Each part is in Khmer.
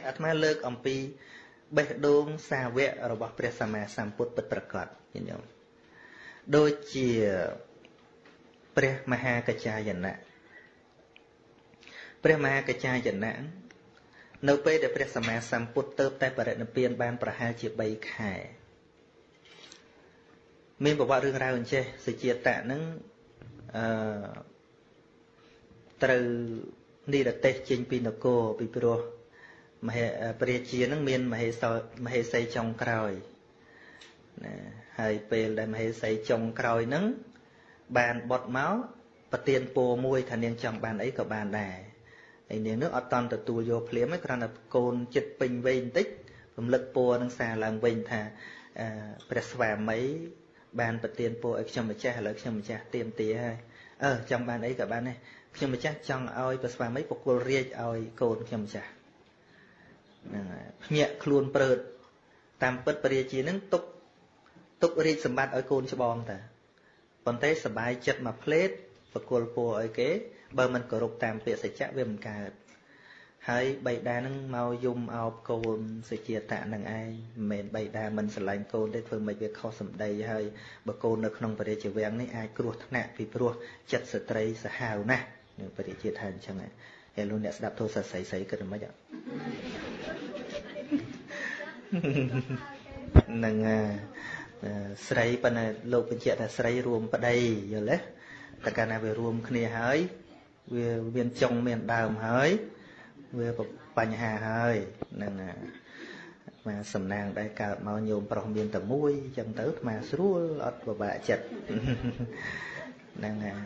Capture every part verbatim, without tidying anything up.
អាត្មាលើកអំពីបេះដូងសាវករបស់ព្រះសម្មាសម្ពុទ្ធពិតប្រាកដញញោមដូចជាព្រះមហាកច្ចាយណៈព្រះមហាកច្ចាយណៈនៅពេលដែលព្រះសម្មាសម្ពុទ្ធទៅតែបរិនិព្វានបានប្រហែលជាបីខែមានប្រវត្តិរឿងរ៉ាវអញ្ចេះសុជាតៈហ្នឹងអឺត្រូវនិរទេសចេញពីនគរពីព្រោះមហេព្រះជាហ្នឹងមានមហេសមហេសីចុងក្រោយណាហើយពេលដែលមហេសីចុងក្រោយហ្នឹងបានបត់មកប្រទានពរមួយថានាងចង់បានអីក៏បានដែរហើយនាងនោះអត់តន់ទទួលយកភ្លាមទេគ្រាន់តែកូនចិត្តពេញវ័យបន្តិចរំលឹកពរនឹងសារឡើងវិញថាព្រះស្វាមីបានប្រទានពរឲ្យខ្ញុំម្ចាស់ឥឡូវខ្ញុំម្ចាស់ទៀមទាហើយអឺចង់បានអីក៏បានដែរខ្ញុំម្ចាស់ចង់ឲ្យព្រះស្វាមីបកគលរាជឲ្យកូនខ្ញុំម្ចាស់ហ្នឹងហើយភ្ញាក់ខ្លួនព្រឺតតាមពិតព្រះរាជានឹងទុកទុករាជសម្បត្តិឲ្យកូនច្បងតាប៉ុន្តែសបាយចិត្តមកផ្លេតបកគលពរឲ្យគេបើមិនគោរពតាមពាក្យសច្ចៈវាមិនកើតហើយបៃតានឹងមកយំអោបកូនសុជាតៈនឹងឯងមិនមែនបៃតាមិនស្រឡាញ់កូនទេធ្វើមិនវាខុសសម្ដីហើយបើកូននៅក្នុងព្រះរាជវាំងនេះអាចគ្រោះថ្នាក់ពីព្រោះចិត្តស្ត្រីសាហាវណាស់នឹងព្រះរាជាថាអញ្ចឹងហើយលោកអ្នកស្ដាប់ទោសស្រីស្រីគិតមិនខ្មិចហ្នឹងស្រីប៉ុន្តែលោកបញ្ជាក់ថាស្រីរួមប្តីយល់ទេតែកាលណាវារួមគ្នាហើយវាមានចុងមានដើមហើយវាបញ្ហាហើយហ្នឹងមកសំណាងដែលកើតមកញោមប្រុសមានតែមួយអញ្ចឹងទៅអាស្រួលអត់ពិបាកចិត្តហ្នឹងហើយ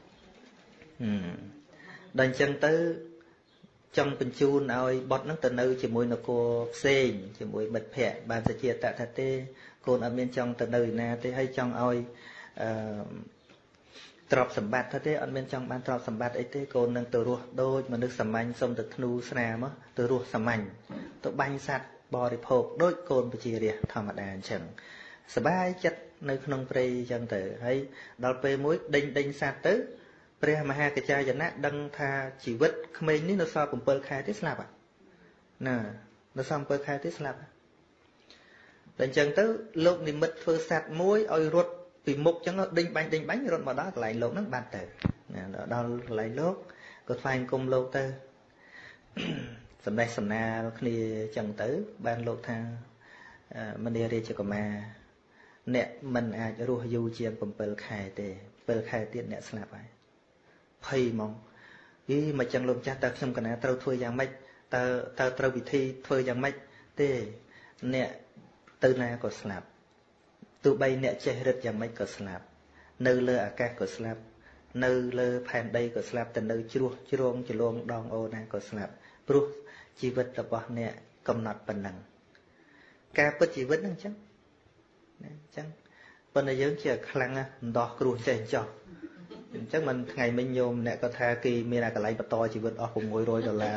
ដល់អញ្ចឹងទៅចង់បញ្ជូនឲ្យបុត្រហ្នឹងទៅនៅជាមួយនគរផ្សេងជាមួយមិត្តភ័ក្តិបានសុជាតៈថាទេកូនអត់មានចង់ទៅនៅណាទេហើយចង់ឲ្យអឺទ្រព្យសម្បត្តិទេអត់មានចង់បានទ្រព្យសម្បត្តិអីទេកូននឹងទៅរស់ដូចមនុស្សសាមញ្ញសុំទៅធ្នូស្នាមទៅរស់សាមញ្ញទៅបាញ់សត្វបរិភោគដូចកូនប្រជារាស្ត្រធម្មតាអញ្ចឹងសบายចិត្តនៅក្នុងព្រៃអញ្ចឹងទៅហើយដល់ពេលមួយដេញដេញសត្វទៅព្រះមហាកច្ចាយណៈដឹងថាជីវិតក្មេងនេះនៅសល់bảyខែទេស្លាប់ហ่ะណានៅសល់bảyខែទេស្លាប់តែអញ្ចឹងទៅលោកនិមិត្តធ្វើសត្វមួយឲ្យរត់ពីមុខអញ្ចឹងដេញបាញ់ដេញបាញ់រត់មកដល់កន្លែងលោកហ្នឹងបាត់ទៅដល់កន្លែងលោកក៏ថ្វាយគុំលោកទៅសម្ដេចសំណាលគ្នាអញ្ចឹងទៅបានលោកថាមនីរាជកុមារអ្នកមិនអាចរស់យូរជាងbảyខែទេbảyខែទៀតអ្នកស្លាប់ហើយភ័យហ្មងអីមិនចឹងលោកចាស់តើខ្ញុំកណាត្រូវធ្វើយ៉ាងម៉េចតើតើត្រូវវិធីធ្វើយ៉ាងម៉េចទេអ្នកទៅណាក៏ស្លាប់ទោះបីអ្នកចេះរឹតយ៉ាងម៉េចក៏ស្លាប់នៅលើអាកាសក៏ស្លាប់នៅលើផែនដីក៏ស្លាប់ទៅនៅជ្រោះជ្រងជ្រលងដងអូណាក៏ស្លាប់ព្រោះជីវិតរបស់អ្នកកំណត់ប៉ុណ្ណឹងការពិតជីវិតហ្នឹងអញ្ចឹងណាអញ្ចឹងប៉ុន្តែយើងជាខ្លាំងណាស់ដោះគ្រោះចេះចោះអញ្ចឹងមិនថ្ងៃមិញញោមអ្នកក៏ថាគេមានអាកន្លែងបន្តជីវិតអស់៦រយដុល្លារ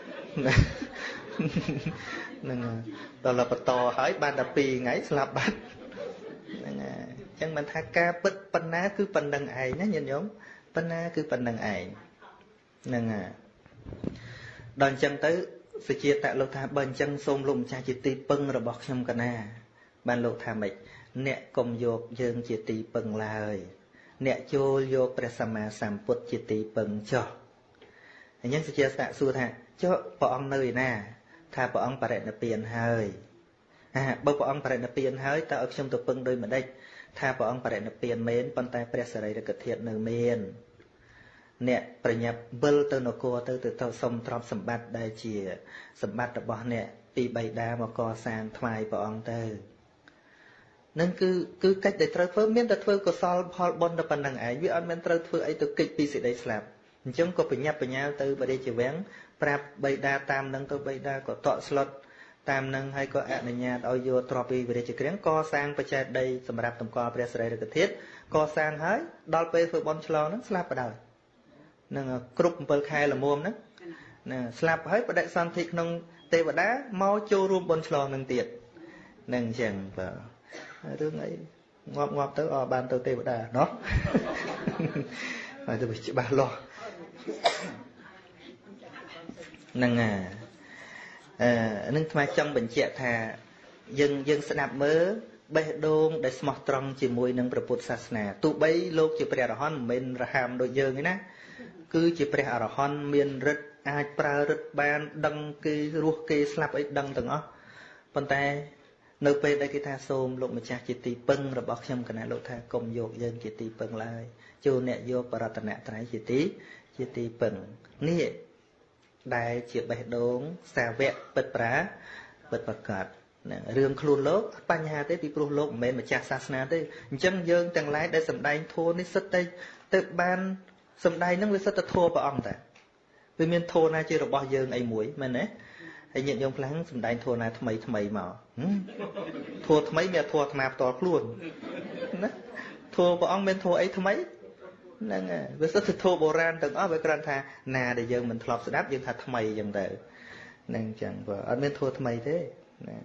ហ្នឹងដល់បន្តហើយបានតែពីរថ្ងៃស្លាប់បាត់ហ្នឹងហើយអញ្ចឹងមិនថាការពិតប៉ុណ្ណាគឺប៉ុណ្្នឹងឯងណាញាតិញោមប៉ុណ្ណាគឺប៉ុណ្្នឹងឯងហ្នឹងហើយដល់អញ្ចឹងទៅសុជាតៈលោកថាបើអញ្ចឹងសូមលោកម្ចាស់ជាទីពឹងរបស់ខ្ញុំកណាបានលោកថាម៉េចអ្នកកុំយកយើងជាទីពឹងឡើយអ្នកចូលយកព្រះសម្មាសម្ពុទ្ធជាទីពឹងចុះអញ្ចឹងសុជាតៈសួរថាចុះព្រះអង្គនៅឯណាថាព្រះអង្គបរិនិព្វានហើយអាបើព្រះអង្គបរិនិព្វានហើយតើឲ្យខ្ញុំទៅពឹងដោយម្ដេចថាព្រះអង្គបរិនិព្វានមែនប៉ុន្តែព្រះសារីរិកធាតុនៅមានអ្នកប្រញាប់វិលទៅនគរទៅទៅទៅសុំទ្រព្យសម្បត្តិដែលជាសម្បត្តិរបស់អ្នកពីបៃតាមកកសាងថ្វាយព្រះអង្គទៅនឹងគឺគឺកិច្ចដែលត្រូវធ្វើមានតែធ្វើកុសលផលបុណ្យតែប៉ុណ្្នឹងឯងវាអត់មានត្រូវធ្វើអីទៅកិច្ចពីសេចក្តីស្លាប់អញ្ចឹងក៏បញ្ញាប់បញ្ញាលទៅបរិជាវាំងប្រាប់បៃតាតាមនឹងទៅបៃតាក៏តក់ស្លុតតាមនឹងហើយក៏អនុញ្ញាតឲ្យយកទ្រព្យពីវិរិយគ្រាំងកសាងបច្ចេកដីសម្រាប់តម្កល់ព្រះសារីរិកធាតុកសាងហើយដល់ពេលធ្វើបុណ្យឆ្លងហ្នឹងស្លាប់បដ នឹងគ្រប់bảyខែល្មមហ្នឹងណាស្លាប់ហើយបដិសន្ធិក្នុងទេវតាមកចូលរួមបុណ្យឆ្លងនឹងទៀតនឹងអញ្ចឹងបាទរឿងអីងាប់ងាប់ទៅអបានទៅទេវតាណោះហើយទៅច្បាស់លាស់ហ្នឹងនឹងថ្មចង់បញ្ជាក់ថាយើងយើងស្ដាប់មើលបេះដូងដែលស្មោះត្រង់ជាមួយនឹងព្រះពុទ្ធសាសនាទោះបីលោកជាព្រះអរហន្តមិនមែនរហាមដូចយើងទេណាគឺជាព្រះអរហន្តមានឫទ្ធិអាចប្រើឫទ្ធិបានដឹងគេរស់គេស្លាប់អីដឹងទាំងអស់ប៉ុន្តែនៅពេលដែលគេថាសូមលោកម្ចាស់ជាទីពឹងរបស់ខ្ញុំគណៈលោកថាកុំយកយើងជាទីពឹងឡើយចូលអ្នកយកបរតនត្រ័យជាទីជាទីពឹងនេះដែលជាបេះដូងសាវកពិតប្រាពិតប្រកបរឿងខ្លួនលោកអត់បញ្ហាទេពីព្រោះលោកមិនមែនម្ចាស់សាសនាទេអញ្ចឹងយើងទាំងឡាយដែលសម្ដែងធម៌នេះសិតតែទៅបានសម្ដែងហ្នឹងវាសិតតែធម៌ព្រះអង្គតែវាមានធម៌ណាជារបស់យើងអីមួយមែនទេហើយញាតិញោមខ្លាំងសម្ដែងធម៌ណាថ្មីថ្មីមកធម៌ថ្មីមានធម៌អាត្មាផ្ទាល់ខ្លួនណាធម៌ព្រះអង្គមានធម៌អីថ្មីហ្នឹងហើយវាសិតតែធម៌បុរាណទាំងអស់វាគ្រាន់ថាណាដែលយើងមិនធ្លាប់ស្ដាប់យើងថាថ្មីអញ្ចឹងទៅហ្នឹងអញ្ចឹងបើអត់មានធម៌ថ្មីទេណា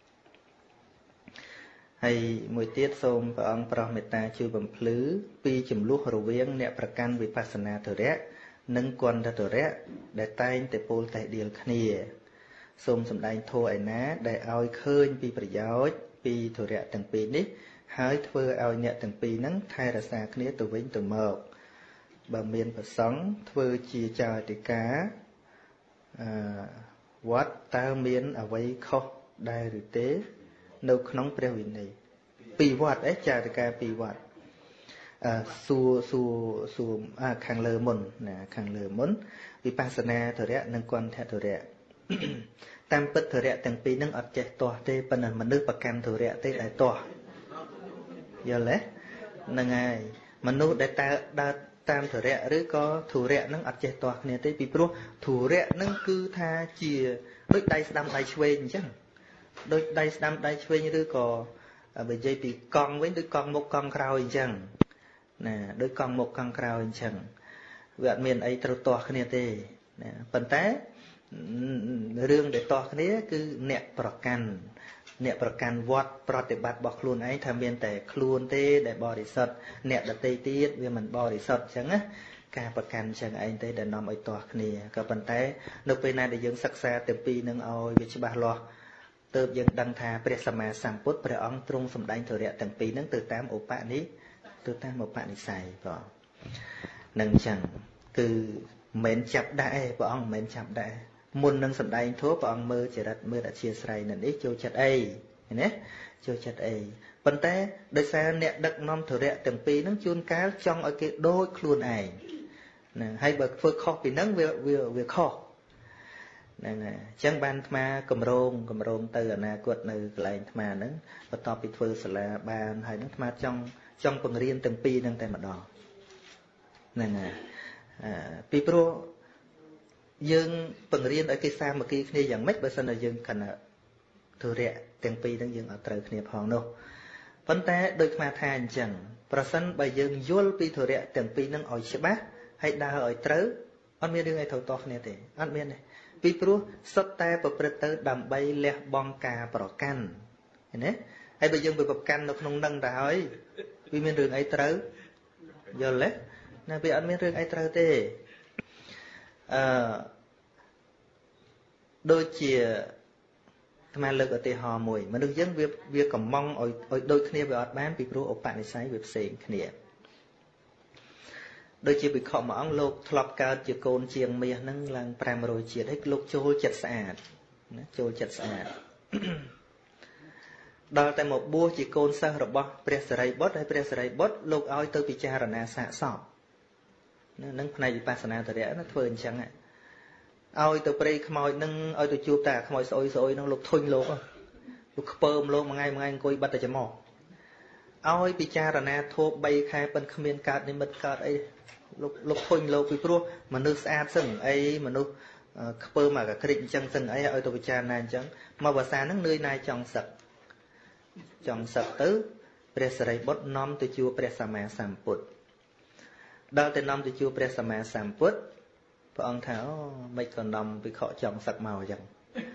ហើយមួយទៀតសូមព្រះអង្គប្រោសមេត្តាជួយបំភ្លឺពីចំនួនរវាងអ្នកប្រកាន់វិបស្សនាធរៈនិងគន្ធធរៈដែលតែងតែពោលតែដៀលគ្នាសូមសម្ដែងធម៌ឯណាដែលឲ្យឃើញពីប្រយោជន៍ពីធរៈទាំងពីរនេះហើយធ្វើឲ្យអ្នកទាំងពីរហ្នឹងថែរក្សាគ្នាទៅវិញទៅមកបើមានប្រសង្ឃធ្វើជាចៅអធិការអឺវត្តតើមានអ្វីខុសដែរឬទេនៅក្នុងព្រះវិន័យពីរវត្តអេចៅអធិការពីរវត្តអឺសួរសួរសួរអាខាងលើមុនណាខាងលើមុនវិបស្សនាធរៈនិងគន្ធធរៈតាមពិតធរៈទាំងពីរហ្នឹងអត់ចេះទាស់ទេប៉ុន្តែមនុស្សប្រកាន់ធរៈទេដែលទាស់យល់ទេហ្នឹងហើយមនុស្សដែលតើដើរតាមធរៈឬក៏ធុរៈហ្នឹងអត់ចេះទាស់គ្នាទេពីព្រោះធុរៈហ្នឹងគឺថាជាដូចដៃស្ដាំដៃឆ្វេងអញ្ចឹងដូចដៃស្ដាំដៃឆ្វេងឬក៏បើនិយាយពីកង់វិញដូចកង់មុខកង់ក្រោយអញ្ចឹងណាដូចកង់មុខកង់ក្រោយអញ្ចឹងវាអត់មានអីត្រូវទាស់គ្នាទេណាប៉ុន្តែរឿងដែលទាស់គ្នាគឺអ្នកប្រកាន់អ្នកប្រកាន់វត្តប្រតិបត្តិរបស់ខ្លួនឯងថាមានតែខ្លួនទេដែលបរិសុទ្ធអ្នកដទៃទៀតវាមិនបរិសុទ្ធអញ្ចឹងណាការប្រកាន់អញ្ចឹងឯងទេដែលនាំឲ្យទាស់គ្នាក៏ប៉ុន្តែនៅពេលណាដែលយើងសិក្សាទាំងពីរនឹងឲ្យវាច្បាស់លាស់ទើបយើងដឹងថាព្រះសម្មាសម្ពុទ្ធព្រះអង្គទ្រង់សម្ដែងធរៈទាំងពីរហ្នឹងទៅតាមឧបនិទៅតាមឧបនិស្ស័យបងនឹងអញ្ចឹងគឺមិនមែនចាប់ដាក់ទេព្រះអង្គមិនមែនចាប់ដាក់មុននឹងសម្ដែងធម៌ព្រះអង្គមើលចរិតមើលអធ្យាស្រ័យនៅនេះចូលចិត្តអីណាចូលចិត្តអីប៉ុន្តែដោយសារអ្នកដឹកនាំធរៈទាំងពីរហ្នឹងជួនកាលចង់ឲ្យគេដូចខ្លួនឯងណាហើយបើធ្វើខុសពីហ្នឹងវាវាវាខុសហ្នឹងហើយអញ្ចឹងបានអាត្មាកម្រងកម្រងទៅអនាគតនៅកន្លែងអាត្មាហ្នឹងបន្ទាប់ពីធ្វើសាលាបានហើយហ្នឹងអាត្មាចង់ចង់បង្រៀនទាំងពីរហ្នឹងតែម្ដងហ្នឹងហើយពីព្រោះយើងបង្រៀនឲ្យគេសាមគ្គីគ្នាយ៉ាងម៉េចបើសិនតែយើងគណៈធុរៈទាំងពីរហ្នឹងយើងអត់ត្រូវគ្នាផងនោះប៉ុន្តែដូចអាត្មាថាអញ្ចឹងប្រសិនបើយើងយល់ពីធុរៈទាំងពីរហ្នឹងឲ្យច្បាស់ហើយដើរឲ្យត្រូវអត់មានរឿងអីត្រូវតោះគ្នាទេអត់មានទេពីព្រោះសុទ្ធតែប្រព្រឹត្តទៅដើម្បីលះបង់ការប្រកាន់ឃើញទេហើយបើយើងទៅប្រកាន់នៅក្នុងនឹងទៅហើយវាមានរឿងអីត្រូវយល់ទេណាវាអត់មានរឿងអីត្រូវទេអឺដូចជាអាត្មាលើកឧទាហរណ៍មួយមនុស្សយើងវាវាកំងឲ្យឲ្យដូចគ្នាវាអត់បានពីព្រោះឧបនិស្ស័យវាផ្សេងគ្នាដូចជាភិក្ខុមួយអង្គលោកធ្លាប់កើតជាកូនជាងមាសហ្នឹងឡើងប្រាំរយជាតិហើយលោកចូលចិត្តស្អាតណាចូលចិត្តស្អាតដល់តែមកបួសជាកូនសិស្សរបស់ព្រះសារីបុត្រហើយព្រះសារីបុត្រលោកឲ្យទៅពិចារណាសាកសពនឹងផ្នែកវិបស្សនាធរៈណាធ្វើអញ្ចឹងឲ្យទៅព្រៃខ្មោចនឹងឲ្យទៅជួបតែខ្មោចស្អុយស្អុយនឹងលោកធុញលោកលោកខ្ពើមលោកមួយថ្ងៃមួយថ្ងៃអង្គុយបាត់តែច្មោះឲ្យពិចារណាធូបបីខែប៉ុនគ្មានកើតនិមិត្តកើតអីលោកលោកធុញលោកពីព្រោះមនុស្សស្អាតសឹងអីមនុស្សខ្ពើមអាកក្រិចអញ្ចឹងសឹងអីឲ្យទៅពិចារណាអញ្ចឹងមកភាសាហ្នឹងនឿយណាយចង់សឹកចង់សឹកទៅព្រះសារីបុត្រនាំទៅជួបព្រះសម្មាសម្ពុទ្ធដល់ទៅនាំទៅជួបព្រះសម្មាសម្ពុទ្ធព្រះអង្គថាអូមិនក៏នាំវិខចង់សឹកមកអញ្ចឹង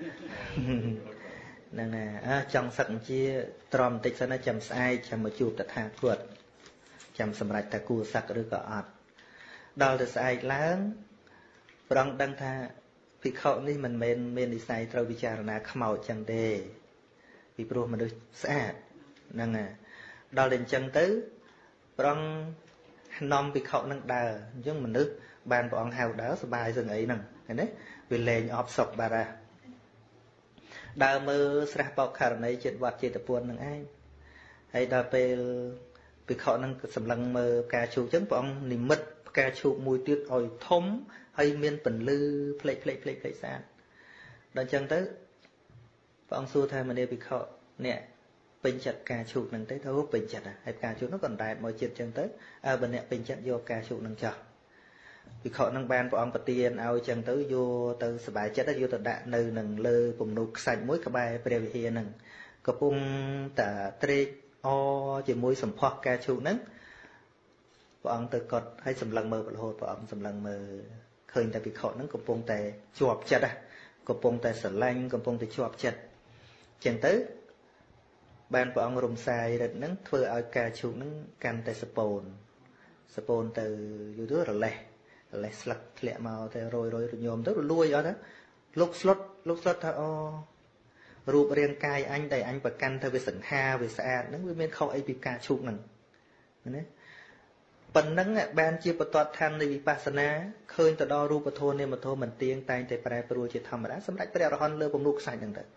ហ្នឹងណាអើចង់សឹកជាទ្រាំបន្តិចសិនណាចាំស្អែកចាំមកជួបតថាគតចាំសម្រេចតើគួរសឹកឬក៏អត់ដល់ទៅស្អែកឡើងព្រះអង្គដឹងថាភិក្ខុនេះមិនមែនមាននិស្ស័យត្រូវពិចារណាខ្មោចចឹងទេពីព្រោះមនុស្សស្អាតហ្នឹងហើយដល់តែអញ្ចឹងទៅព្រះអង្គនាំភិក្ខុនឹងដើរអញ្ចឹងមនុស្សបានព្រះអង្គហៅដើរសบายសឹងអីហ្នឹងឃើញទេវាលែងអបសុកបាត់ហើយដើរមើលស្រះបោកករណីចិត្តវត្តចេតពុននឹងឯងហើយដល់ពេលភិក្ខុនឹងសម្លឹងមើលផ្កាឈូកអញ្ចឹងព្រះអង្គនិមិត្តផ្កាឈូកមួយទៀតឲ្យធំហើយមានពន្លឺផ្លេចផ្លេចផ្លេចផ្លេចស្អាតដល់អញ្ចឹងទៅព្រះអង្គសួរថាមនីភិក្ខុអ្នកពេញចិត្តផ្កាឈូកហ្នឹងទេទៅពេញចិត្តហើយផ្កាឈូកហ្នឹងក៏ដែតមកចិត្តអញ្ចឹងទៅអើបើអ្នកពេញចិត្តយកផ្កាឈូកហ្នឹងចោះភិក្ខុហ្នឹងបានព្រះអង្គប្រទានឲ្យអញ្ចឹងទៅយកទៅសบายចិត្តយកទៅដាក់នៅនឹងលើពំនូកខ្សាច់មួយក្បែរព្រះវិហារហ្នឹងកំពុងតែត្រេកអជាមួយសម្ផស្សផ្កាឈូកហ្នឹងព្រះអង្គទៅកត់ឲ្យសម្លឹងមើលរហូតព្រះអង្គសម្លឹងមើលឃើញតែភិក្ខុហ្នឹងកំពុងតែជាប់ចិត្តកំពុងតែស្រឡាញ់កំពុងតែជាប់ចិត្តអញ្ចឹងទៅបានព្រះអង្គរំសាយរិទ្ធហ្នឹងធ្វើឲ្យផ្កាឈូកហ្នឹងកាន់តែសពូនសពូនទៅយូរទៅរលេះរលេះស្លឹកធ្លាក់មកទៅរយរយរញោមទៅរលួយអត់ណាលោកស្លុតលោកស្លុតថាអូរូបរាងកាយអញដែលអញប្រកាន់ទៅវាសង្ហាវាស្អាតហ្នឹងវាមានខុសអីពីផ្កាឈូកហ្នឹងណាប៉ុណ្ណឹងបានជាបតតឋាននៃវិបស្សនាឃើញទៅដល់រូបធម៌នាមធម៌មិនទៀងតែងតែប្រែប្រួលជាធម្មតាសម្រាប់ព្រះអរហន្តលើពំនូកខ្សាច់ហ្នឹងទៅ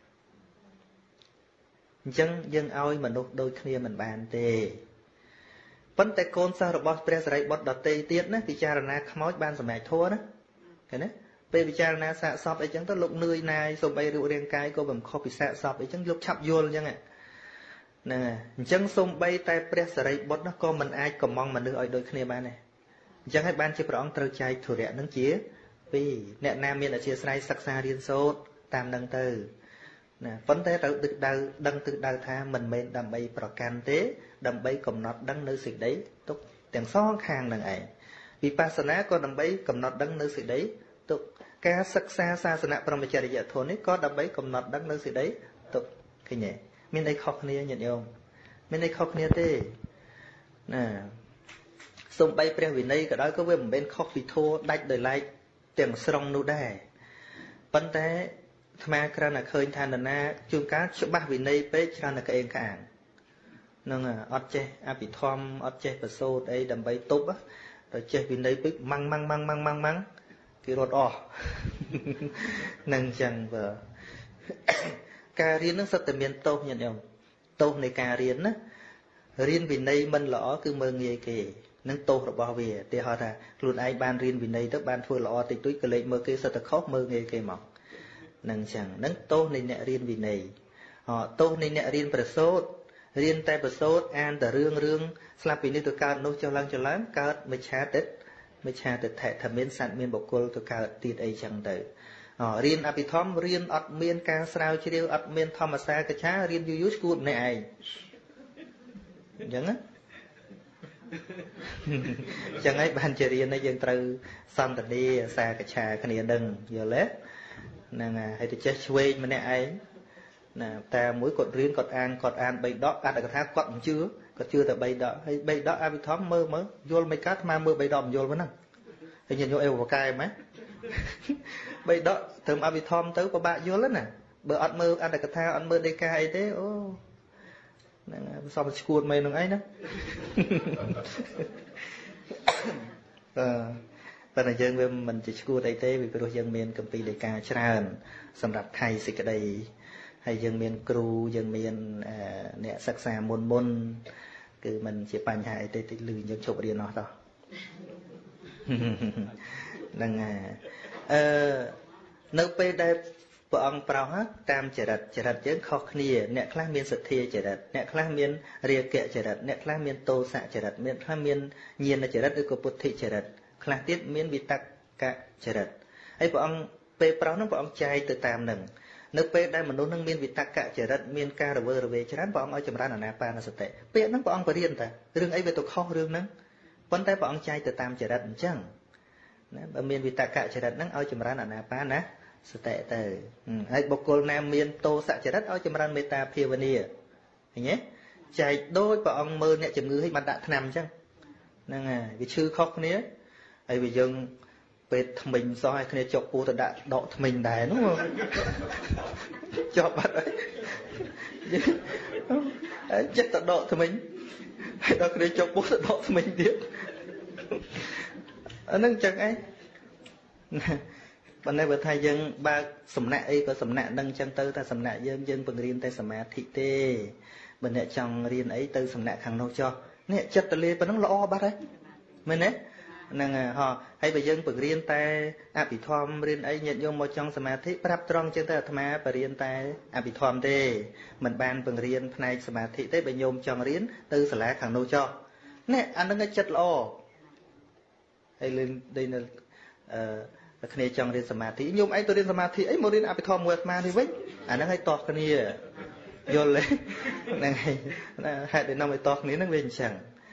អញ្ចឹងយើងឲ្យមនុស្សដូចគ្នាមិនបានទេប៉ុន្តែកូនសិស្សរបស់ព្រះសារីបុត្រដទៃទៀតណាពិចារណាខ្មោចបានសម្រេចធម៌ណាឃើញទេពេលពិចារណាសាកសពអីចឹងទៅលោកនឿយណាយសូម្បីរូបរាងកាយក៏មិនខុសពីសាកសពអីចឹងលោកឆាប់យល់អញ្ចឹងហ្នឹងអញ្ចឹងសូម្បីតែព្រះសារីបុត្រនោះក៏មិនអាចកំងមនុស្សឲ្យដូចគ្នាបានដែរអញ្ចឹងហើយបានជាព្រះអង្គត្រូវចែកធុរៈនឹងជាពីរអ្នកណាមានអធិស្ឋានសិក្សារៀនសូត្រតាមនឹងទៅណាប៉ុន្តែត្រូវទឹកដៅដឹងទឹកដៅថាមិនមែនដើម្បីប្រកាន់ទេដើម្បីកំណត់ដឹងនៅសេចក្តីទុកទាំងសងខាងនឹងឯងវិបស្សនាក៏ដើម្បីកំណត់ដឹងនៅសេចក្តីទុកការសិក្សាសាសនាព្រហ្មចរិយធម៌នេះក៏ដើម្បីកំណត់ដឹងនៅសេចក្តីទុកឃើញទេមានអីខុសគ្នាញាតិញោមមានអីខុសគ្នាទេណាសូម្បីព្រះវិន័យក៏ដោយក៏វាមិនមែនខុសពីធម៌ដាច់ដោយឡែកទាំងស្រុងនោះដែរប៉ុន្តែអាត្មាគ្រាន់តែឃើញថានរណាជួនកាលច្បាស់វិន័យពេកច្រើនតែក្អេងក្អាងហ្នឹងអត់ចេះអភិធម្មអត់ចេះប្រសូតអីដើម្បីទប់ទៅចេះវិន័យពេកម៉ាំងម៉ាំងម៉ាំងម៉ាំងម៉ាំងម៉ាំងគេរត់អស់នឹងចឹងបើការរៀននឹងសិតតែមានទោសញាតិញោមទោសនៃការរៀនណារៀនវិន័យមិនល្អគឺមើលងាយគេនឹងទោសរបស់វាទីហោថាខ្លួនឯងបានរៀនវិន័យទៅបានធ្វើល្អតិចតួចក៏លេចមើលគេសិតតែខុសមើលងាយគេមកនឹងចឹងនឹងទោសនៃអ្នករៀនវិន័យអទោសនៃអ្នករៀនប្រសូតរៀនតែប្រសូតអានតែរឿងរឿងស្លាប់ពីនេះទៅកើតនោះចុះឡើងចុះឡើងកើតមិច្ឆាទិដ្ឋិមិច្ឆាទិដ្ឋិថាមានសត្វមានបុគ្គលទៅកើតទៀតអីចឹងទៅរៀនអភិធម្មរៀនអត់មានការស្រាវជ្រាវអត់មានធម្មសាកច្ឆារៀនយូរយូរឈួតម្នាក់ឯងអញ្ចឹងណាអញ្ចឹងហើយបានជារៀននេះយើងត្រូវសន្តានាសាកច្ឆាគ្នានឹងយល់ទេហ្នឹងហើយទៅចេះឆ្វេងម្នាក់ឯងណាតែមួយគាត់រៀនគាត់អានគាត់អានបីដកអត្ថកថាគាត់មិនជឿគាត់ជឿតែបីដកហើយបីដកអភិធម្មមើលមើលយល់មិនកើតស្មានមើលបីដកមិនយល់ហ្នឹងហើយញញយកអីបកកែមែនបីដកត្រឹមអភិធម្មទៅពិបាកយល់ណាបើអត់មើលអត្ថកថាអត់មើលដីកាអីទេអូហ្នឹងសំឈួតមែននឹងអីណាអឺប៉ុន្តែយើងវាមិនជាឈួតអីទេពីព្រោះយើងមានកម្ពីដីកាច្រើនសម្រាប់ខៃសេចក្តីហើយយើងមានគ្រូយើងមានអ្នកសិក្សាមុនមុនគឺมันជាបញ្ហាអីទេតិចលឺយើងជប់រៀនអស់តោះហ្នឹងហើយអឺនៅពេលដែលព្រះអង្គប្រោសតាមចរិតចរិតយើងខុសគ្នាអ្នកខ្លះមានសទ្ធាចរិតអ្នកខ្លះមានរាគៈចរិតអ្នកខ្លះមានទោសៈចរិតអ្នកខ្លះមានញាណចរិតឬក៏ពុទ្ធិចរិតខ្លះទៀតមានវិតកចរិតហើយព្រះអង្គពេលប្រោសហ្នឹងព្រះអង្គចែកទៅតាមហ្នឹងនៅពេលដែលមនុស្សនឹងមានវិតកចរិតមានការរវើរវាយច្រើនព្រះអង្គឲ្យចម្រើនអានាបានសតិពាក្យហ្នឹងព្រះអង្គបរៀនតែរឿងអីវាទៅខុសរឿងហ្នឹងប៉ុន្តែព្រះអង្គចែកទៅតាមចរិតអញ្ចឹងណាបើមានវិតកចរិតហ្នឹងឲ្យចម្រើនអានាបានណាសតិទៅហើយបុគ្គលណាមានទោសចរិតឲ្យចម្រើនមេត្តាភាវនាឃើញទេចែកដូចព្រះអង្គមើលអ្នកជំងឺឲ្យបានដាក់ថ្នាំអញ្ចឹងហ្នឹងហើយវាឈឺខុសគ្នាហើយវាយើងពេលថ្មិញសោះឲ្យគ្នាចុកពូទៅដាក់ដកថ្មិញដែរនោះជាប់បាត់ហើយចិត្តទៅដកថ្មិញហើយដល់គ្នាចុកពូទៅដកថ្មិញទៀតអាហ្នឹងចឹងឯងប៉ុន្តែបើថាយើងបើកសំណាក់អីក៏សំណាក់នឹងចឹងទៅតែសំណាក់យើងយើងបង្រៀនតែសមាធិទេបើអ្នកចង់រៀនអីទៅសំណាក់ខាងនោះចុះនេះចិត្តទៅលេប៉ុណ្ណឹងល្អបាត់ហើយមែនទេហ្នឹងហ៎ហើយបើយើងបង្រៀនតែអភិធម្មរៀនអីញាតិញោមមកចង់សមាធិប្រាប់ត្រង់ចឹងទៅអាត្មាបរៀនតែអភិធម្មទេមិនបានបង្រៀនផ្នែកសមាធិទេបើញោមចង់រៀនទៅសាលាខាងនោះចុះនេះអាហ្នឹងចិត្តល្អហើយលឿនដេញនៅអឺគ្នាចង់រៀនសមាធិញោមឯងទៅរៀនសមាធិអីមករៀនអភិធម្មមួយអាត្មានេះវិញអាហ្នឹងឲ្យតោះគ្នាយល់ទេហ្នឹងហើយហេតុដែលនាំឲ្យតោះគ្នាហ្នឹងវាអញ្ចឹង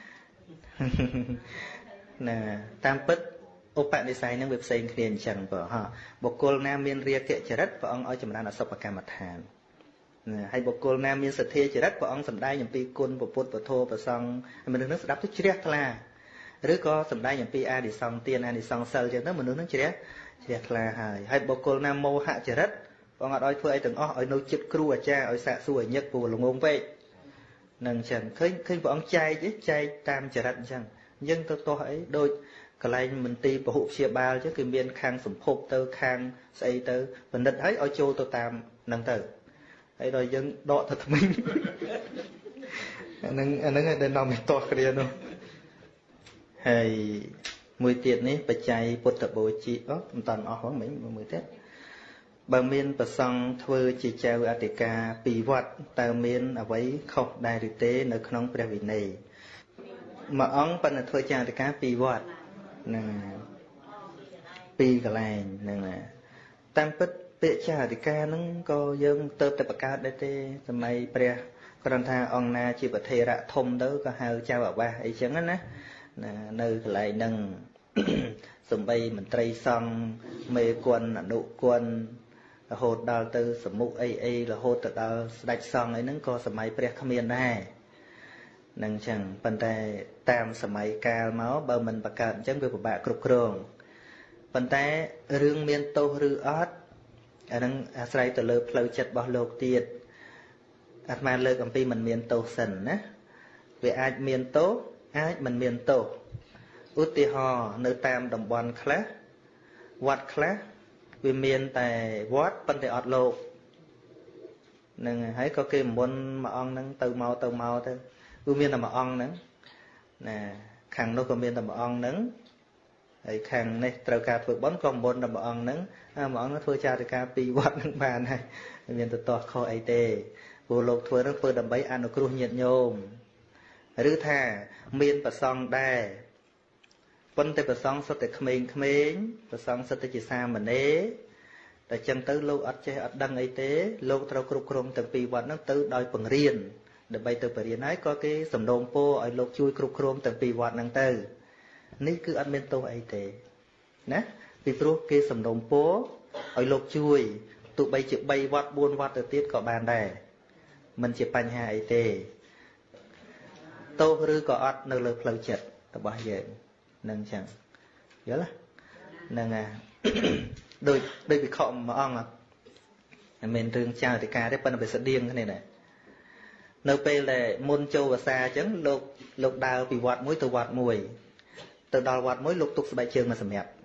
ណាតាមពិតឧបនិស្ស័យហ្នឹងវាផ្សេងគ្នាអញ្ចឹងបើហ่าបុគ្គលណាមានរាគៈចរិតព្រះអង្គឲ្យចម្រើនអសុបកម្មដ្ឋានណាហើយបុគ្គលណាមានសទ្ធាចរិតព្រះអង្គសម្ដែងអំពីគុណពុទ្ធពធប្រសង្ឃមនុស្សហ្នឹងស្ដាប់ទៅជ្រះថ្លាឬក៏សម្ដែងអំពីអានិសង្សទានអានិសង្សសិលអញ្ចឹងទៅមនុស្សហ្នឹងជ្រះជ្រះថ្លាហើយហើយបុគ្គលណាមោហៈចរិតព្រះអង្គអត់ឲ្យធ្វើអីទាំងអស់ឲ្យនៅចិត្តគ្រូអាចារ្យឲ្យសាកសួរឲ្យញឹកព្រោះល្ងងពេកនឹងអញ្ចឹងឃើញឃើញព្រះអង្គចែកចែកតាមចរិតអញ្ចឹងយើងទៅទាស់អីដូចកន្លែងមន្ទីរពហុព្យាបាលអញ្ចឹងគឺមានខាងសម្ភពទៅខាងស្អីទៅបណ្ឌិតឲ្យឲ្យចូលទៅតាមហ្នឹងទៅហើយដល់យើងដកទៅថ្មីអាហ្នឹងអាហ្នឹងដែលនាំឲ្យទាស់គ្នានោះហើយមួយទៀតនេះបច្ច័យពុទ្ធបូជាអូមិនតាន់អស់ហ្នឹងមិញមួយទៀតបើមានប្រសង់ធ្វើជាចៅអធិការពីវត្តតើមានអ្វីខុសដែរឬទេនៅក្នុងព្រះវិន័យមួយអង្គប៉ុន្តែធ្វើជាអធិការពីវត្តហ្នឹងពីកន្លែងហ្នឹងណាតាមពិតពាក្យចាអធិការហ្នឹងក៏យើងទៅតែបង្កើតដែរទេសម័យព្រះគ្រាន់ថាអង្គណាជាប្រធេរៈធំទៅក៏ហៅចៅអាវាសអីចឹងណាណានៅកន្លែងហ្នឹងសំបីមន្ត្រីសង្ឃមេគន្ធអនុគន្ធរហូតដល់ទៅសមុខអីអីរហូតទៅដល់ស្ដេចសង្ឃអីហ្នឹងក៏សម័យព្រះគ្មានដែរនឹងអញ្ចឹងប៉ុន្តែតាមសម័យកាលមកបើមិនបង្កើតអញ្ចឹងវាពិបាកគ្រប់គ្រងប៉ុន្តែរឿងមានទោសឬអត់អាហ្នឹងអាស្រ័យទៅលើផ្លូវចិត្តរបស់លោកទៀតអាត្មាលើកអំពីមិនមានទោសសិនណាវាអាចមានទោសអាចមិនមានទោសឧទាហរណ៍នៅតាមតំបន់ខ្លះវត្តខ្លះវាមានតែវត្តប៉ុន្តែអត់លោកហ្នឹងហើយក៏គេមុនមួយអង្គហ្នឹងទៅមកទៅមកទៅវាមានតែមួយអង្គហ្នឹងណាខាងនោះក៏មានតែមួយអង្គហ្នឹងហើយខាងនេះត្រូវការធ្វើបុណ្យក៏មុនតែមួយអង្គហ្នឹងអាមួយអង្គហ្នឹងធ្វើចារិកាពីវត្តហ្នឹងបានហើយមានទៅទាស់ខុសអីទេព្រោះលោកធ្វើហ្នឹងធ្វើដើម្បីអនុគ្រោះញាតិញោមឬថាមានប្រសង់ដែរប៉ុន្តែប្រសង់សុទ្ធតែក្មេងក្មេងប្រសង់សុទ្ធតែជាសាមណេរតែចឹងទៅលោកអត់ចេះអត់ដឹងអីទេលោកត្រូវគ្រប់គ្រងទាំងពីរវត្តហ្នឹងទៅដោយបង្រៀនដើម្បីទៅបរិញ្ញាហើយក៏គេសំណូមពរឲ្យលោកជួយគ្រប់គ្រងទាំងពីរវត្តហ្នឹងទៅនេះគឺអត់មានទោសអីទេណាពីព្រោះគេសំណូមពរឲ្យលោកជួយទោះបីជាបីវត្តបួនវត្តទៅទៀតក៏បានដែរមិនជាបញ្ហាអីទេទោសឬក៏អត់នៅលើផ្លូវចិត្តរបស់យើងនឹងចឹងយល់ហ្នឹងអាដូចដូចវិខមមួយអង្គមិនមែនរឿងចៅអធិការទេប៉ុន្តែវាស្តៀងគ្នាដែរនៅពេលដែលមុនចូលវស្សាអញ្ចឹងលោកលោកដើរពីវត្តមួយទៅវត្តមួយទៅដល់វត្តមួយលោកទុកស្បែកជើងមកសម្រាប់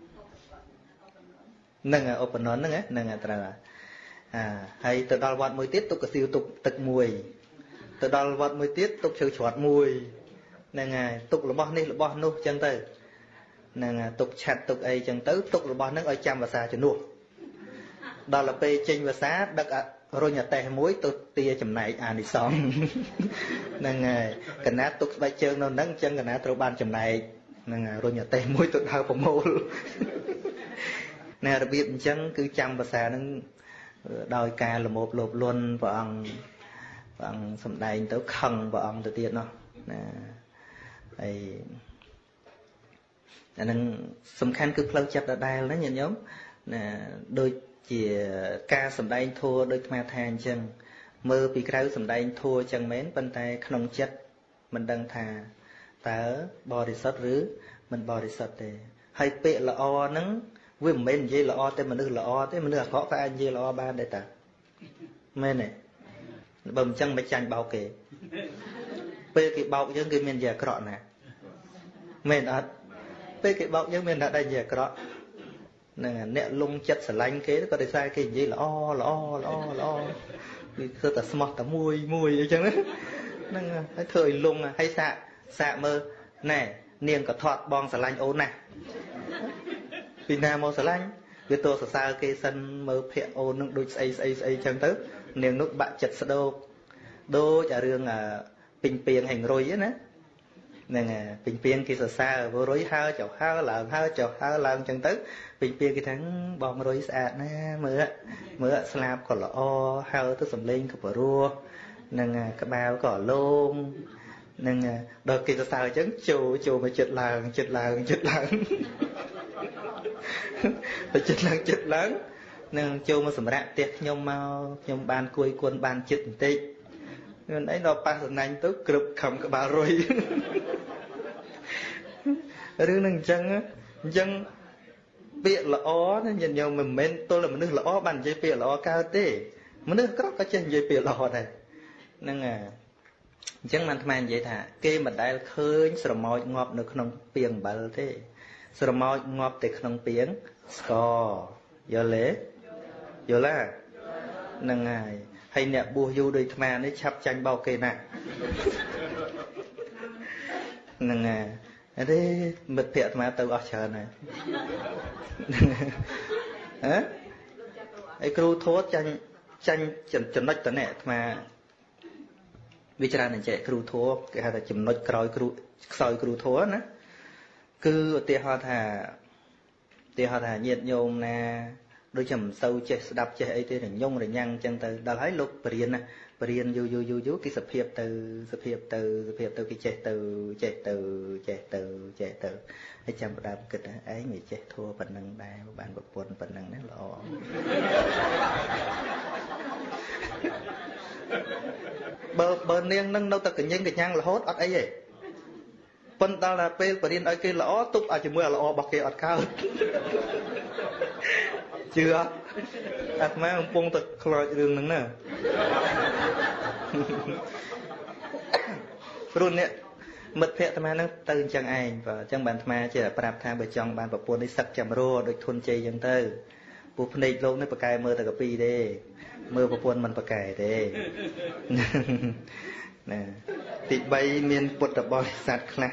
ហ្នឹងឧបនន្តហ្នឹងហ្នឹងត្រូវអាហើយទៅដល់វត្តមួយទៀតទុកកសៀវទុកទឹកមួយទៅដល់វត្តមួយទៀតទុកជ្រៅច្រត់មួយហ្នឹងហើយទុករបស់នេះរបស់នោះអញ្ចឹងទៅហ្នឹងទុកឆាត់ទុកអីអញ្ចឹងទៅទុករបស់ហ្នឹងឲ្យចាំវស្សាជំនួសដល់ទៅពេលចេញវស្សាដឹករុញអតេះមួយទៅទាចំណែកអានិសង្ឃហ្នឹងហើយកណាទុកស្បែកជើងនៅហ្នឹងអញ្ចឹងកណាត្រូវបានចំណែកហ្នឹងរុញអតេះមួយទៅដើរប្រមូលណែរបៀបអញ្ចឹងគឺចាំភាសាហ្នឹងដោយការលមោបលោភលន់ព្រះអង្គព្រះអង្គសំដែងទៅខឹងព្រះអង្គទៅទៀតនោះណាហើយអាហ្នឹងសំខាន់គឺផ្លូវចិត្តដដែលណាញាតិញោមណាដូចជាការសំដែងធัวដូចអាត្មាថាអញ្ចឹងមើលពីក្រៅសំដែងធัวអញ្ចឹងមែនប៉ុន្តែក្នុងចិត្តមិនដឹងថាតើបរិសុទ្ធឬមិនបរិសុទ្ធទេហើយពាក្យល្អហ្នឹង với mình dây lọ thế mà nước lọ thế mà nước khó cái anh dây lọ ba đây ta men này bầm chân mấy chanh bao kề pe cái bao những cái men già cọ nè men ớt pe cái bao những men đã đây già cọ nè nẹt lung chất sờ lanh kế có để sai cái gì lọ lọ lọ lọ vì cơ ta smart ta mùi mùi vậy chẳng đấy nè cái thời lung hay xạ xạ mơ nè niềng cả thọt bong sờ lanh ôn nè vì nam mô sờ lanh vì tôi sờ sao cái sân mơ phệ ôn nước đôi say say say chẳng tới niềng nước bạn chật sờ đô đô trả riêng à bình pieng hành rồi á nè nè bình pieng kia sờ xa vô rối hao chậu hao là hao chậu hao là chẳng tới bình pieng cái tháng bong rối sạch nè mưa mưa slab còn là o hao tới sầm lên cái bờ rùa nè cái bao còn lôm nè đôi kia sờ xa chẳng chù chù mà chật làng chật làng chật làng phải chật làng chật làng nè chù mà sầm rạ tiệt nhom mau nhom ban cùi quân ban chật tị nên ấy nó pas nành tới cực khẩm cái bà rồi rương nâng chân á chân bịa là ó nó nhìn nhau mình men tôi là mình nước là ó bàn dây bịa là ó cao thế mình nước có có trên dây bịa là ó này nên à chân mình tham vậy thà kê mình đại khơi sờ mồi ngọt được không piềng bả thế sờ mồi ngọt để không piềng score giờ lễ giờ là nên ngày hay nè bùa du đi tham nó chắp tranh bao kê nè nên à đấy mệt thiệt mà tôi ở chờ này hả ấy kêu thốt tranh tranh chấm chấm nách tận nè mà vì cho nên chạy kêu thốt cái hai là chấm nách còi kêu soi kêu thốt nữa cứ tiệt họ thà tiệt họ thà nhiệt nhôm nè đôi chấm sâu chạy đập chạy ấy thì nhung rồi nhăn chân từ đã thấy lúc bền nè bền du du du du cái sập hiệp từ sập hiệp từ sập hiệp từ cái chạy từ chạy từ chạy từ chạy từ hay chăm đam kịch ấy người chạy thua phần năng đai bạn bậc quân phần năng nét lọ bờ bờ niên nâng đâu ta cần nhanh cái nhang là hốt ở ấy vậy phần ta là pe bền ở kia lọ túc ở chừng mưa lọ bọc kia ở cao chưa ắt má ông pung thật khơi đường nắng nè rồi nè mật phệ tham nó từ chẳng ai và chẳng bàn tham chỉ là prap tham bởi trong bàn bậc quân đi sắc chầm rô được thôn chơi dân tư buộc này lâu nó bậc cài mơ từ cà pi đi mơ bậc quân mình bậc cài đi nè tị bay miền bột đập bò sạt khla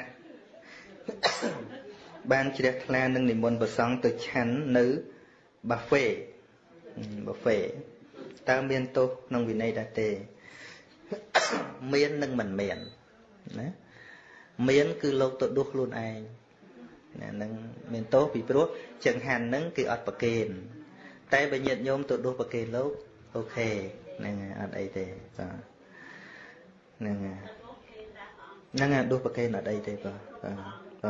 ban chỉ đẹp khla nâng niệm môn bậc song từ chắn nữ bà phê bà phê ta miền tô nông vì này đã tề miền nâng mình miền miền cứ lâu tự đuốc luôn ai nâng miền tô bị bố chẳng hạn nâng cái ọt bà kền tay bà nhiệt nhôm tự đuốc bà kền lâu ok nâng ở đây tề nâng nâng đuốc bà kền ở đây tề bà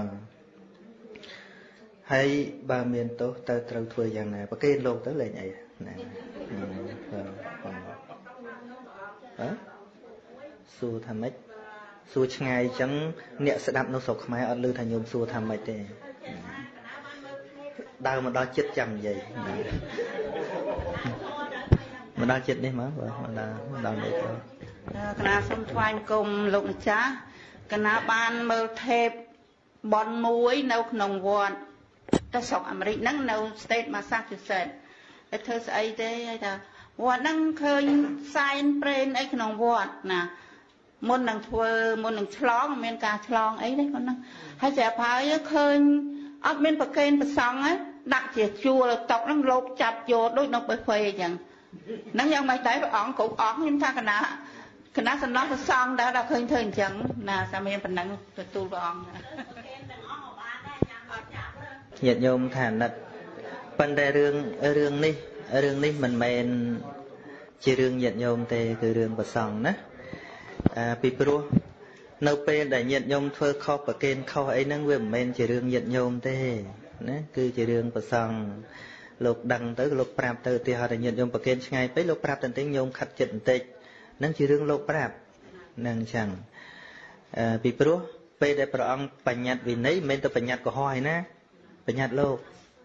hay ba miền tốt ta trâu thuê dạng này và cái lô tới lại nhảy nè đó xu tham mấy xu ngày chẳng nhẹ sẽ đạp nó sọc máy ở lư thành nhôm xu tham mấy thế đau mà đo chết chầm vậy mà đo chết đi mà mà đo đo đây thôi cái nào xong thoại cùng lụng chá cái nào ban mơ thép bon muối nấu nồng vòn ta sọc Americ nắng nấu state Massachusetts cái thơ ấy thế là vòn nắng khơi sign brain ấy cái nồng vòn nè môn năng thua môn năng chlong men cả chlong ấy đấy con năng hay sẽ phải khơi ấp men bậc kênh bậc song ấy đặt chỉ chua tộc năng lột chặt vô đôi nó bởi phê chẳng năng yang mày thấy ỏng cũng ỏng nhưng ta cái nào cái nào nó bậc song đã đã khơi thời chẳng là sao men phần năng tôi tu ỏng nhiệt nhôm thản nật phần đề rương rương ní rương ní mình men chỉ rương nhiệt nhôm tê từ rương bờ sòng nè à pi pro nấu pe đại nhiệt nhôm phơi kho bờ kênh kho ấy năng về men chỉ rương nhiệt nhôm tê nè cứ chỉ rương bờ sòng lục đằng tới lục prap tới thì họ đại nhiệt nhôm bờ kênh ngay tới lục prap tới tiếng nhôm khát chỉnh tịch năng chỉ rương lục prap năng chẳng à pi pro pe đại pro ông bành nhạt vì nấy men tới bành nhạt của hoi nè bành nhạt lô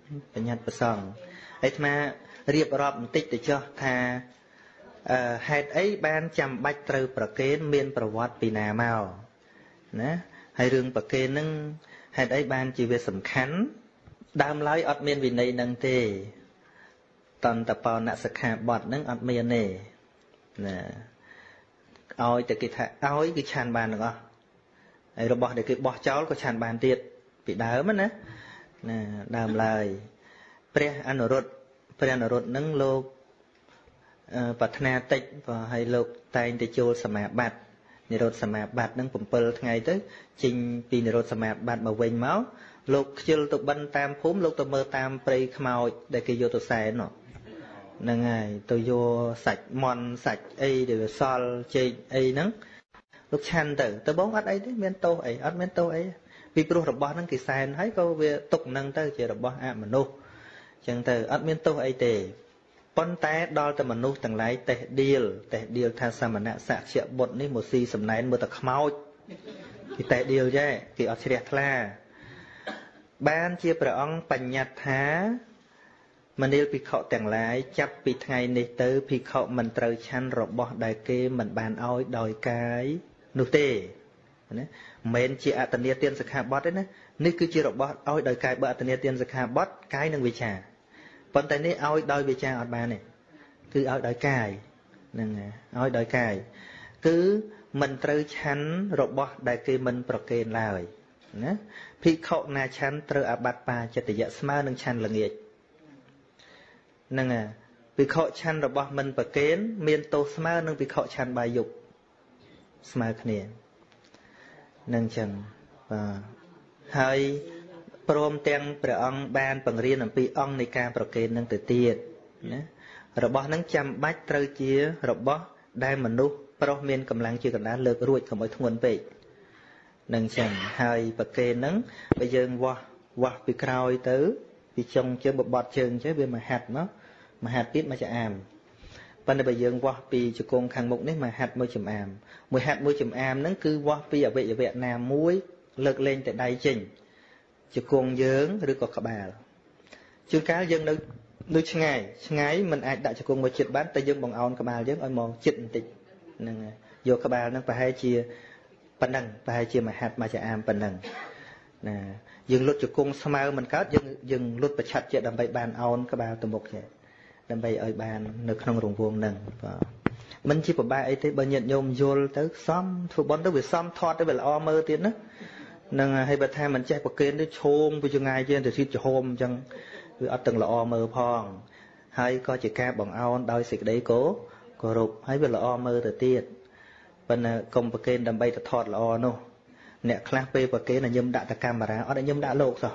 បញ្ញត្តិប្រសងហើយអារៀបរាប់បន្តិចទៅចុះថាហេតុអីបានចាំបាច់ត្រូវប្រកេនមានប្រវត្តិពីណាមកណាហើយរឿងប្រកេនហ្នឹងហេតុអីបានជាវាសំខាន់ដើមឡើយអត់មានវិន័យហ្នឹងទេតន្តបោណសិក្ខាបទហ្នឹងអត់មានទេណាឲ្យតែគេថាឲ្យគឺឆានបានទាំងអស់ហើយរបស់ដែលគេបោះចោលក៏ឆានបានទៀតពីដើមណាណាដើមឡើយព្រះអនុរុទ្ធព្រះអនុរុទ្ធហ្នឹងលោកប្រាថ្នាតិចហើយលោកតែងទៅចូលសមាបត្តិនិរោធសមាបត្តិហ្នឹង7ថ្ងៃទៅចេញពីនិរោធសមាបត្តិមកវិញមកលោកខ្ជិលទៅបិណ្ឌតាមភូមិលោកទៅមើលតាមព្រៃខ្មោចដែលគេយកទៅសែនហ្នឹងហើយទៅយកសាច់មន់សាច់អីដែលវាសល់ចេកអីហ្នឹងលោកឆាន់ទៅទៅបងអត់អីទេមានទោសអីអត់មានទោសអីពីព្រោះរបស់ហ្នឹងគេសែនហើយក៏វាទុកហ្នឹងទៅជារបស់អមនុស្សអញ្ចឹងទៅអត់មានទោសអីទេប៉ុន្តែដល់តែមនុស្សទាំងឡាយតេះដៀលតេះដៀលថាសមណៈសក្យបុត្រនេះមកស៊ីសំណែនមើលតែខ្មោចគេតេះដៀលចេះគេអត់ជ្រះថ្លាបានជាព្រះអង្គបញ្ញត្តិថាមនាលភិក្ខុទាំងឡាយចាប់ពីថ្ងៃនេះទៅភិក្ខុមិនត្រូវឆាន់របស់ដែលគេមិនបានឲ្យដោយកាយនោះទេណាមិនមែនជាអតនីទានសិក្ខាបទទេណានេះគឺជារបស់ឲ្យដោយកាយបើអតនីទានសិក្ខាបទកាយនិងវិចារប៉ុន្តែនេះឲ្យដោយវិចារអត់បានទេគឺឲ្យដោយកាយហ្នឹងឲ្យដោយកាយគឺមិនត្រូវឆាន់របស់ដែលគេមិនប្រគេនឡើយណាភិក្ខុណាឆាន់ត្រូវអាបត្តិបាចតយៈស្មើនឹងឆាន់ល្ងាចហ្នឹងហើយភិក្ខុឆាន់របស់មិនប្រគេនមានទោសស្មើនឹងភិក្ខុឆាន់បាយយុគស្មើគ្នានឹងចឹងបាទហើយព្រមទាំងព្រះអង្គបានបង្រៀនអំពីអង្គនៃការប្រគេននឹងទៅទៀតណារបស់នឹងចាំបាច់ត្រូវជារបស់ដែលមនុស្សប្រុសមានកម្លាំងជាកណ្ដាលលើករួចកុំឲ្យធ្ងន់ពេកនឹងចឹងហើយប្រគេននឹងបើយើងវាស់វាស់ពីក្រោយទៅពីចុងជើងបបត់ជើងចេះវាមហាត់មកមហាត់ទៀតមកចាអាមប៉ុន្តែបើយើងវាស់ពីជង្គង់ខាងមុខនេះមហាត់មួយចំអាមមួយហាត់មួយចំអាមហ្នឹងគឺវាស់ពីអវយវៈណាមួយលើកលែងតែដៃចេញជង្គង់យើងឬក៏ក្បាលជួនកាលយើងនៅនៅឆ្ងាយឆ្ងាយមិនអាចដាក់ជង្គង់មកជិតបានតែយើងបង្អោនក្បាលយើងឲ្យមកជិតបន្តិចហ្នឹងយកក្បាលហ្នឹងប្រហែលជាប៉ុណ្ណឹងប្រហែលជាមហាត់មកចាអាមប៉ុណ្ណឹងណាយើងលុតជង្គង់ស្មើមិនកើតយើងយើងលុតប្រឆាត់ជាដើម្បីបានអោនក្បាលទៅមុខចេះដើម្បីឲ្យបាននៅក្នុងរង្វង់ហ្នឹងបាទមិនជាពិបាកអីទេបើញាតិញោមយល់ទៅសំធ្វើបន់ទៅវាសំថតទៅវាល្អមើលទៀតណានឹងហើយបើថាមិនចេះប្រគេនទៅឈោងពីចងាយជាទៅស៊ីចហោមអញ្ចឹងវាអត់ទាំងល្អមើលផងហើយក៏ជាការបង្អោនដោយសេចក្តីគោគោរពហើយវាល្អមើលទៅទៀតប៉ុន្តែកុំប្រគេនដើម្បីទៅថតល្អនោះអ្នកខ្លះពេលប្រគេនញឹមដាក់តែកាមេរ៉ាអត់ឲ្យញឹមដាក់លោកសោះ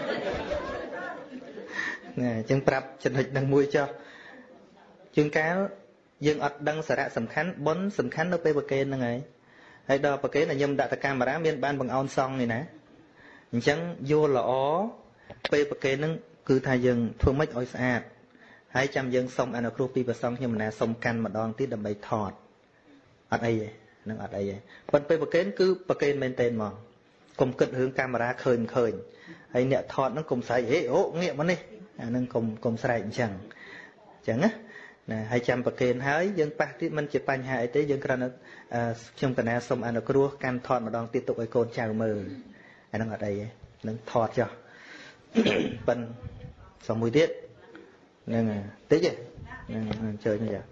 ណាអញ្ចឹងប្រាប់ចំណុចនឹងមួយចុះជួនកាលយើងអត់ដឹងសារៈសំខាន់បុណ្យសំខាន់នៅពេលប្រគេនហ្នឹងហើយហើយដល់ប្រគេនញឹមដាក់តែកាមេរ៉ាមានបានបង្អោនសងនេះណាអញ្ចឹងយល់ល្អពេលប្រគេនហ្នឹងគឺថាយើងធ្វើម៉េចឲ្យស្អាតហើយចាំយើងសុំអនុគ្រោះពីព្រះសង្ឃខ្ញុំណាសុំកាន់ម្ដងទៀតដើម្បីថតអត់អីទេនឹងអត់អីទេប៉ុន្តែពេលប្រគេនគឺប្រគេនមែនទែនហ្មងកុំគិតរឿងកាមេរ៉ាឃើញមិនឃើញហើយអ្នកថតហ្នឹងកុំស្រែកហេអូងាកមកនេះអាហ្នឹងកុំកុំស្រែកអញ្ចឹងអញ្ចឹងណាណាហើយចាំប្រគេនហើយយើងប៉ះទៀតមិនជាបញ្ហាអីទេយើងគ្រាន់តែខ្ញុំកណាសុំអនុគ្រោះកាន់ថតម្ដងទៀតទុកឲ្យកូនចៅមើលអាហ្នឹងអត់អីទេនឹងថតចុះប៉ិនសុំមួយទៀតហ្នឹងតិចទេហ្នឹងអញ្ជើញនេះចា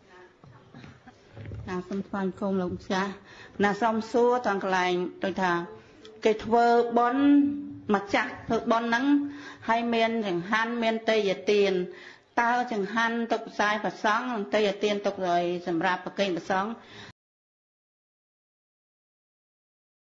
ណាសូមថ្វាយគុំលោកម្ចាស់ណាសូមសួរទាំងកន្លែងដូចថាគេធ្វើបុណ្យម្ចាស់ធ្វើបុណ្យហ្នឹងហើយមានចង្ហាន់មានទេយ្យទានតើចង្ហាន់ទុកផ្សាយប្រសង់និងទេយ្យទានទុកឲ្យសម្រាប់ប្រគេនប្រសង់